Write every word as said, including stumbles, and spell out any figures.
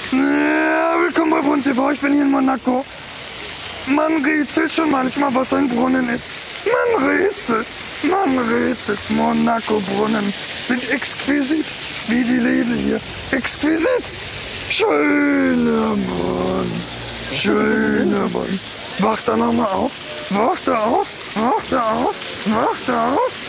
Ja, willkommen bei Brunnen T V, ich bin hier in Monaco. Man rätselt schon manchmal, was ein Brunnen ist. Man rätselt, man rätselt. Monaco-Brunnen sind exquisit, wie die Läden hier. Exquisit. Schöner Mann, schöner Mann. Wacht da nochmal auf, wacht da auf, wacht da auf, wacht da auf.